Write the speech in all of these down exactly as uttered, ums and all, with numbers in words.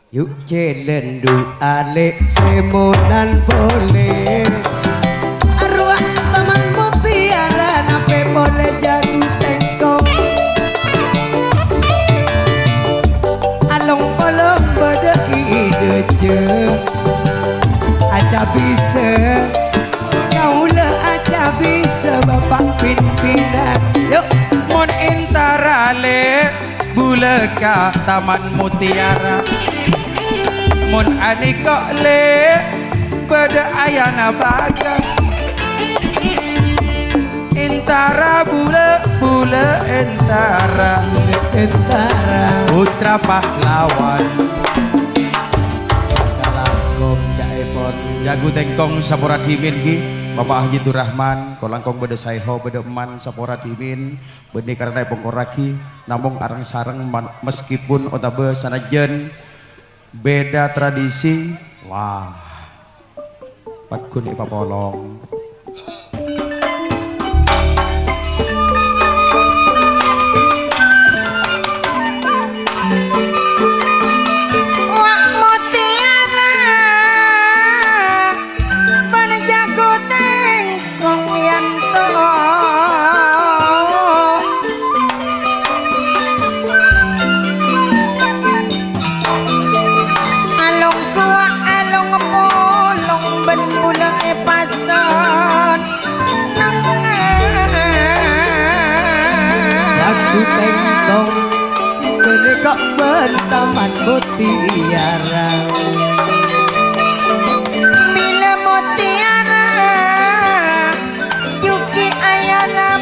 Yuk celendu alik semonan boleh arwah teman mutiara nape boleh jadu tengkong along polong pada ide je aja bisa kaulah aja bisa bapak pimpinan yuk mon intarale buleka taman mutiara mun ani kok le pada ayana bagas intara bule bule intara intara putra pahlawan kalangkong jaipon jago tengkong sapora timin ki Bapak Haji Turrahman kolangkong beda saiho beda eman sapora timin benih karena pengkoraki namung arang sarang meskipun otabe sanajen beda tradisi wah patkun ipa polong tengkong beli kok bertaman mutiara bila mutiara yuki ayana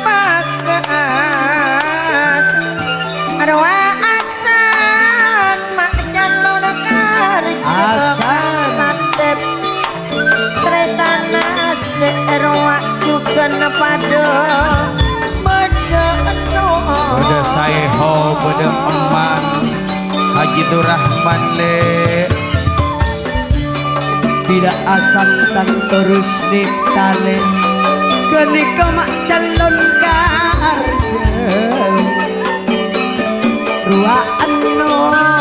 bagas arwah asan mak jalon karja asan satep tretana seerwah juga napado beda saiho beda eman Haji Turrahman le tidak asam tan terus ditale kenika mak calon karja ruaan no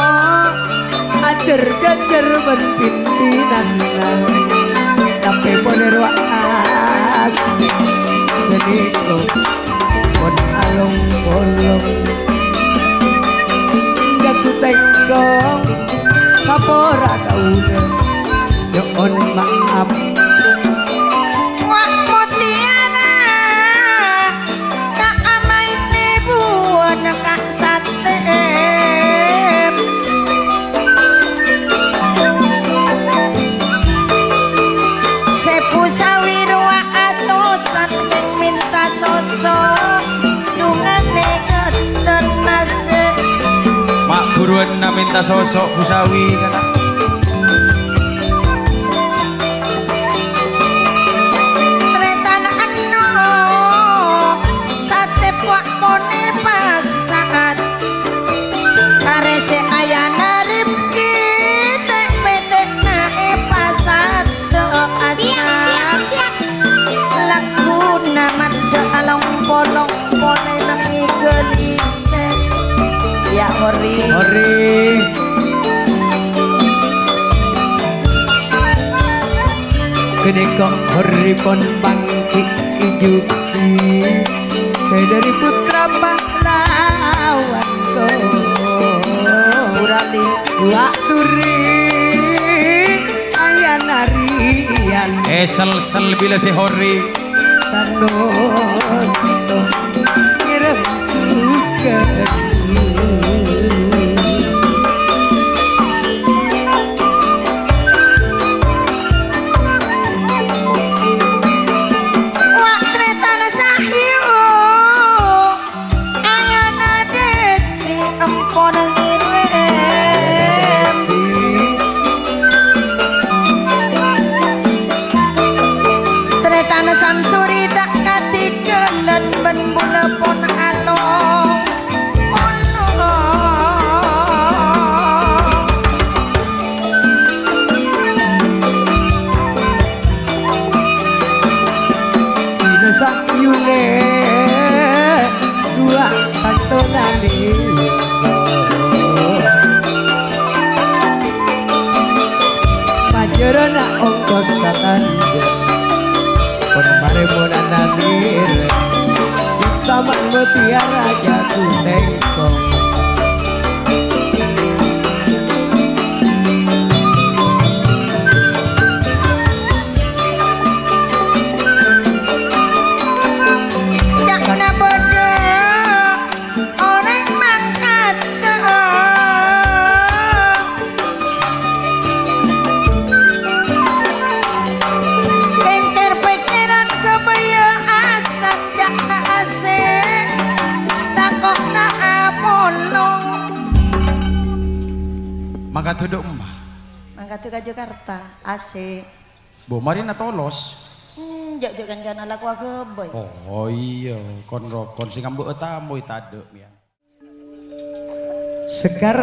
ajar jajar berpimpinan tapi boleh ruas kenika pon along bolong jatuh tengkong sapora kauna yon maaf wak mutiara tak amai nebuan kak sate sepu sawir wa atosan yang minta sosok mak buruan na minta sosok busawi kata tretan ano sate puak pone pasat karese ayana ripki tek petek na e pasat do asat lagu namat do along polong pone nangi gelise ya hori hori kenika hori pon bangkit ijuki saya dari putra pahlawan ko urali wak duri ayah narian esel sel bila si hori sanon ngirim juga Samsuri tak kati kelan ben bula pon along na ongkos satanda kon mare monananir di taman mutiara jatuh tengkong mangga tuduk emah mangga tuh ke Jakarta A C bo marina tolos hmm jak jak kan ala ku ageboy oh iya kon kon sing ambek tamu tade mian sekar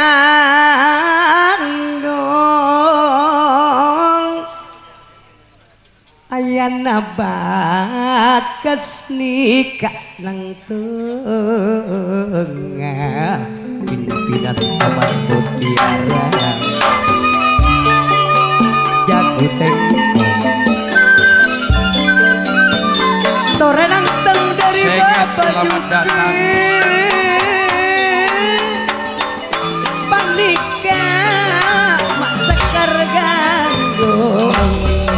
kangdong ayana bakas nikah nang tengah pimpinan taman mutiara jago tengkong torenang teng dari bapak juki panika mak sekar ganggung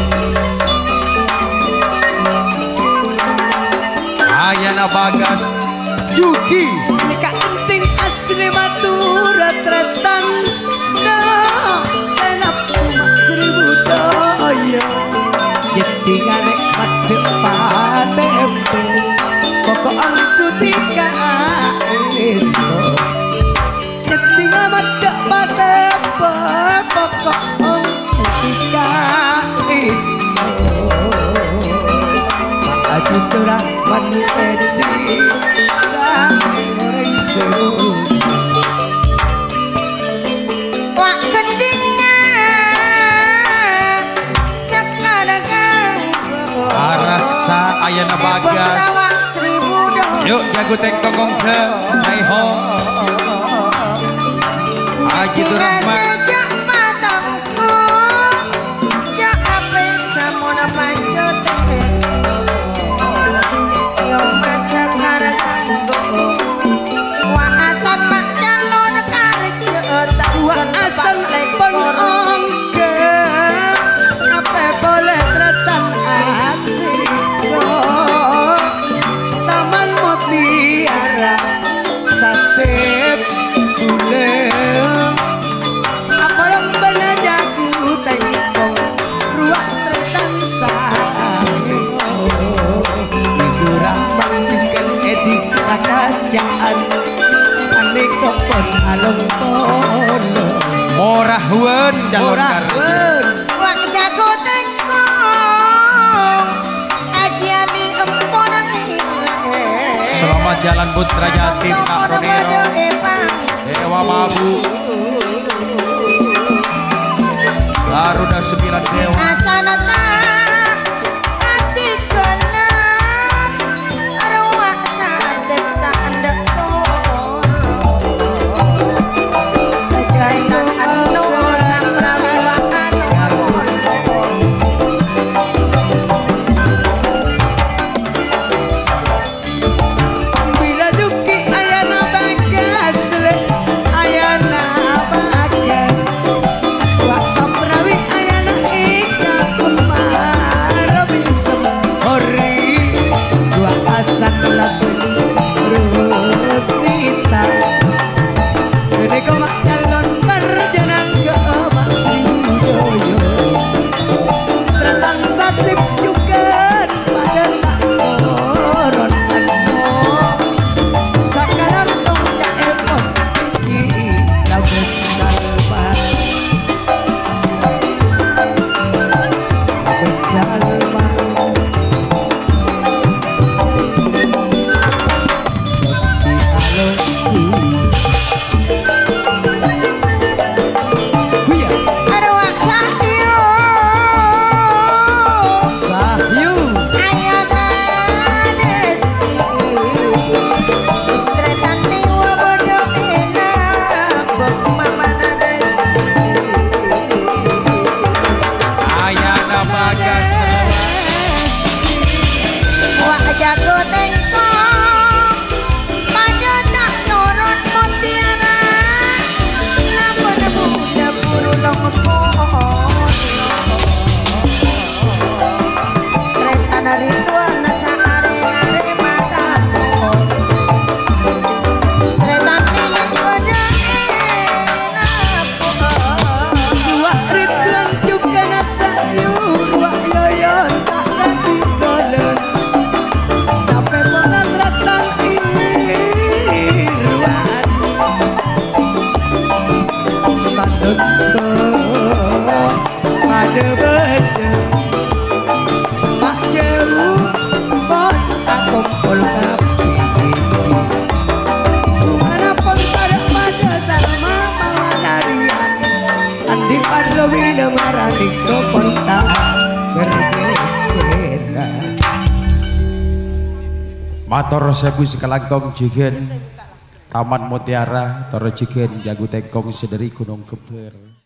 ayana bagas Yuki nikah penting asli matura tretan no senap umat seribu daya yeti ganek made patempe pokok angku tiga iso yeti made patempe pokok angku tiga iso maka turah mani edi goreng seru wak kendingan sekarang arasa ayana bagas tawa seribu dong yuk jago tengkong ke Saiho Haji Rahman sejak matangku jak apa samona pancote yo masa karang asal pon ongke apa boleh tretan asik taman mutiara sate bule apa yang benar jago tengkong ruang tretan sayo tidur ambang juga edi sakajaan ane kopon along polo Morah wen jalur wen wak jago tengkong ajiali emponang selamat jalan Putra Jatim Kak Ronero Dewa Mabu Garuda sembilan Dewa asanata hati gelas arwah sadet tak andek bila juki ayana bagas le ayana bede-bede semak jauh pon tak kumpul kapi rumana pon pada pada sama mawanarian andi parlewi marani kopon tak berbeda matur sebu sekelangkong jigen Taman Mutiara toro jigen jago tengkong sederi Gunung Keber.